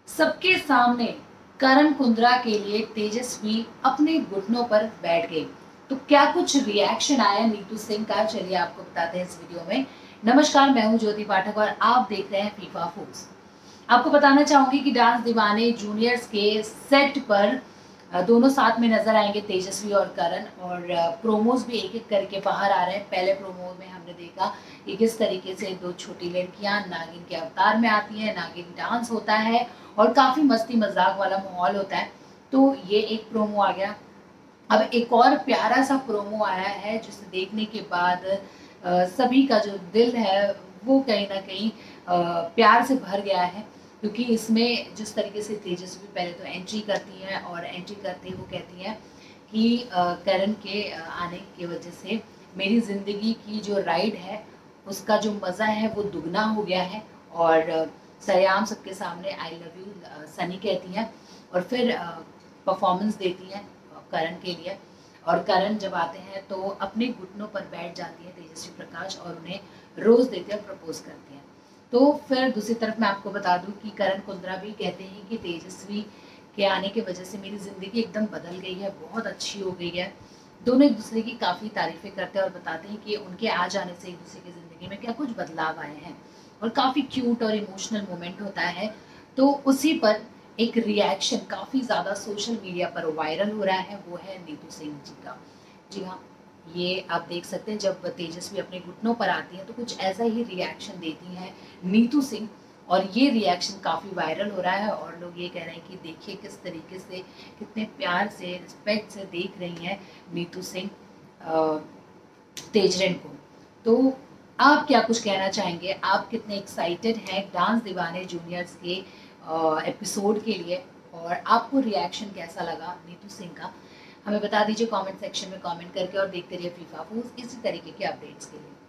सबके सामने करण कुंद्रा के लिए तेजस्वी अपने घुटनों पर बैठ गई। तो क्या कुछ रिएक्शन आया नीतू सिंह का, चलिए आपको बताते हैं इस वीडियो में। नमस्कार, मैं हूं ज्योति पाठक और आप देख रहे हैं फीफा फूड्स। आपको बताना चाहूंगी कि डांस दीवाने जूनियर्स के सेट पर दोनों साथ में नजर आएंगे, तेजस्वी और करण। और प्रोमोज भी एक एक करके बाहर आ रहे हैं। पहले प्रोमो में हमने देखा कि किस तरीके से दो छोटी लड़कियां नागिन के अवतार में आती हैं, नागिन डांस होता है और काफी मस्ती मजाक वाला माहौल होता है। तो ये एक प्रोमो आ गया। अब एक और प्यारा सा प्रोमो आया है जिसे देखने के बाद सभी का जो दिल है वो कहीं ना कहीं प्यार से भर गया है। क्योंकि इसमें जिस तरीके से तेजस्वी पहले तो एंट्री करती है और एंट्री करते वो कहती है कि करण के आने की वजह से मेरी ज़िंदगी की जो राइड है उसका जो मज़ा है वो दुगना हो गया है। और सरेआम सबके सामने आई लव यू सनी कहती हैं और फिर परफॉर्मेंस देती हैं करण के लिए। और करण जब आते हैं तो अपने घुटनों पर बैठ जाती है तेजस्वी प्रकाश और उन्हें रोज देते हैं, प्रपोज करते हैं। तो फिर दूसरी तरफ मैं आपको बता दूं कि करण कुंद्रा भी कहते हैं कि तेजस्वी के आने की वजह से मेरी ज़िंदगी एकदम बदल गई है, बहुत अच्छी हो गई है। दोनों एक दूसरे की काफ़ी तारीफ़ें करते हैं और बताते हैं कि उनके आ जाने से एक दूसरे की ज़िंदगी में क्या कुछ बदलाव आए हैं और काफ़ी क्यूट और इमोशनल मोमेंट होता है। तो उसी पर एक रिएक्शन काफ़ी ज़्यादा सोशल मीडिया पर वायरल हो रहा है, वो है नीतू सिंह जी का। जी हाँ, ये आप देख सकते हैं जब तेजस्वी अपने घुटनों पर आती हैं तो कुछ ऐसा ही रिएक्शन देती हैं नीतू सिंह। और ये रिएक्शन काफ़ी वायरल हो रहा है और लोग ये कह रहे हैं कि देखिए किस तरीके से, कितने प्यार से, रिस्पेक्ट से देख रही हैं नीतू सिंह तेजरन को। तो आप क्या कुछ कहना चाहेंगे? आप कितने एक्साइटेड हैं डांस दीवाने जूनियर्स के एपिसोड के लिए और आपको रिएक्शन कैसा लगा नीतू सिंह का? हमें बता दीजिए कमेंट सेक्शन में कमेंट करके और देखते रहिए फीफा फूड्स इसी तरीके के अपडेट्स के लिए।